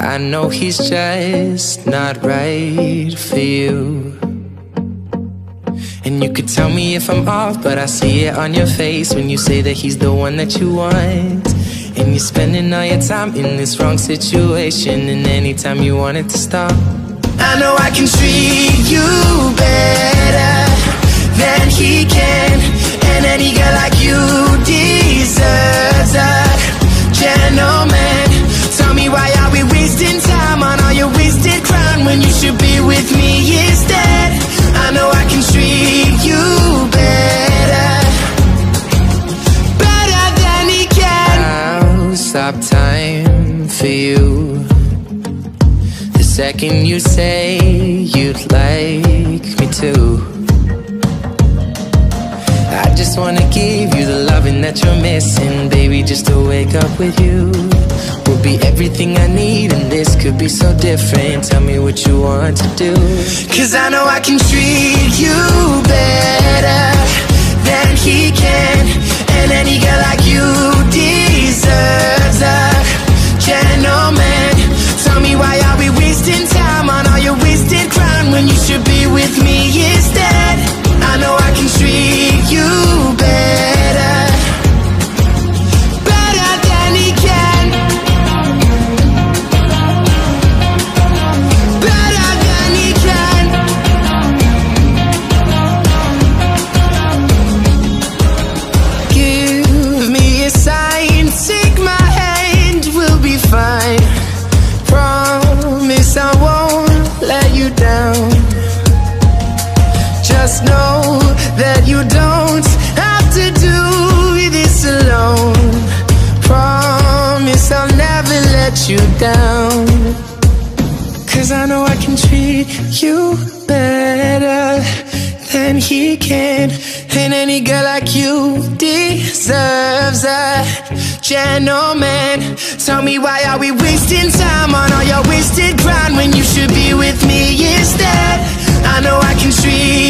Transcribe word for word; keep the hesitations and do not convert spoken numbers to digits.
I know he's just not right for you. And you could tell me if I'm off, but I see it on your face when you say that he's the one that you want. And you're spending all your time in this wrong situation, and anytime you want it to stop. I know I can treat you better than he can, and any girl like you deserves a gentleman. Tell me, why are we wasting time on all your wasted crown when you should be with me instead? I know I can treat you better, better than he can. I'll stop time for you the second you say you'd like me to. I just wanna give you the loving that you're missing, baby. Just to wake up with you will be everything I need, and this could be so different. Tell me what you want to do, 'cause I know I can treat you better than he can, and any girl like you deserves a gentleman. Tell me, why are we wasting time on all your wasted crown when you should be with me instead? I know I can treat you better, better than he can, better than he can. Give me a sign, take my hand, we'll be fine. Promise I won't let you down. Just know that you don't have to do this alone. Promise I'll never let you down, 'cause I know I can treat you better than he can, and any girl like you deserves a gentleman. Tell me, why are we wasting time on all your wasted grind when you should be with me instead? I know I can treat